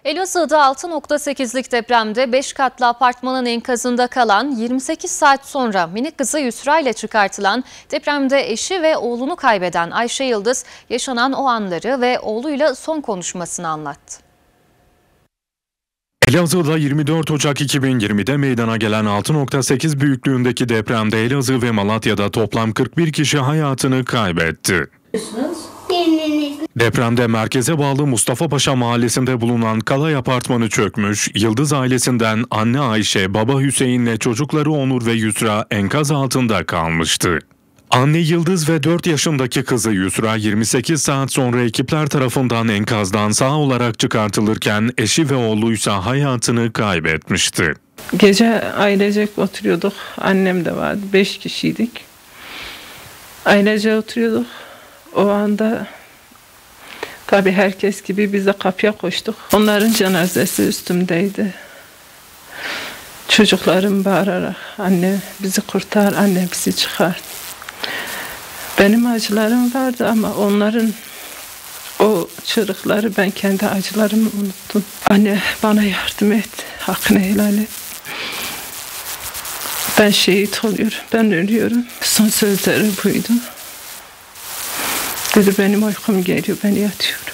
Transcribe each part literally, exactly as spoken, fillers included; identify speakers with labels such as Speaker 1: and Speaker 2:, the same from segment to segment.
Speaker 1: Elazığ'da altı nokta sekizlik depremde beş katlı apartmanın enkazında kalan yirmi sekiz saat sonra minik kızı Yusra ile çıkartılan depremde eşi ve oğlunu kaybeden Ayşe Yıldız yaşanan o anları ve oğluyla son konuşmasını anlattı.
Speaker 2: Elazığ'da yirmi dört Ocak iki bin yirmide meydana gelen altı nokta sekiz büyüklüğündeki depremde Elazığ ve Malatya'da toplam kırk bir kişi hayatını kaybetti. Depremde merkeze bağlı Mustafa'paşa mahallesinde bulunan Kalay apartmanı çökmüş, Yıldız ailesinden anne Ayşe, baba Hüseyin'le çocukları Onur ve Yusra enkaz altında kalmıştı. Anne Yıldız ve dört yaşındaki kızı Yusra yirmi sekiz saat sonra ekipler tarafından enkazdan sağ olarak çıkartılırken eşi ve oğluysa hayatını kaybetmişti.
Speaker 3: Gece ailecek oturuyorduk. Annem de vardı. Beş kişiydik. Ailece oturuyorduk. O anda tabii herkes gibi biz de kapıya koştuk. Onların cenazesi üstümdeydi. Çocuklarım bağırarak anne bizi kurtar, anne bizi çıkar. Benim acılarım vardı ama onların o çığlıkları ben kendi acılarımı unuttum. Anne bana yardım et, hakkını helal et. Ben şehit oluyorum, ben ölüyorum. Son sözleri buydu. Dedi benim uykum geliyor, ben yatıyorum.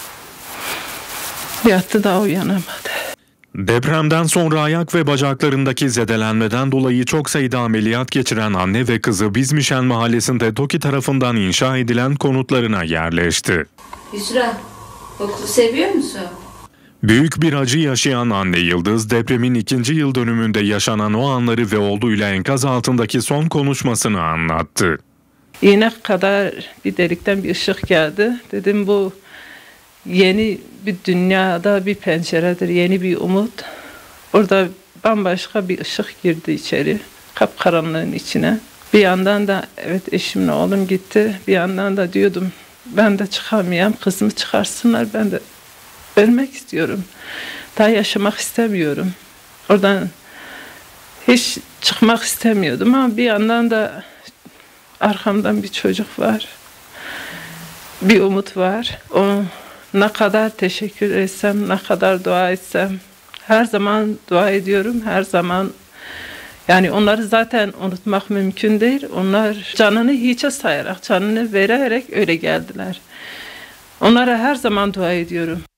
Speaker 3: Yattı da uyanamadı.
Speaker 2: Depremden sonra ayak ve bacaklarındaki zedelenmeden dolayı çok sayıda ameliyat geçiren anne ve kızı Bizmişen mahallesinde TOKİ tarafından inşa edilen konutlarına yerleşti.
Speaker 4: Yusra, okulu seviyor musun?
Speaker 2: Büyük bir acı yaşayan anne Yıldız, depremin ikinci yıl dönümünde yaşanan o anları ve oğluyla enkaz altındaki son konuşmasını anlattı.
Speaker 3: İğne kadar bir delikten bir ışık geldi. Dedim bu yeni bir dünyada bir penceredir, yeni bir umut. Orada bambaşka bir ışık girdi içeri, kapkaranlığın içine. Bir yandan da evet eşimle oğlum gitti, bir yandan da diyordum ben de çıkamayayım, kızımı çıkarsınlar, ben de ölmek istiyorum. Daha yaşamak istemiyorum. Oradan hiç çıkmak istemiyordum ama bir yandan da arkamdan bir çocuk var, bir umut var. O ne kadar teşekkür etsem, ne kadar dua etsem, her zaman dua ediyorum, her zaman. Yani onları zaten unutmak mümkün değil. Onlar canını hiçe sayarak, canını vererek öyle geldiler. Onlara her zaman dua ediyorum.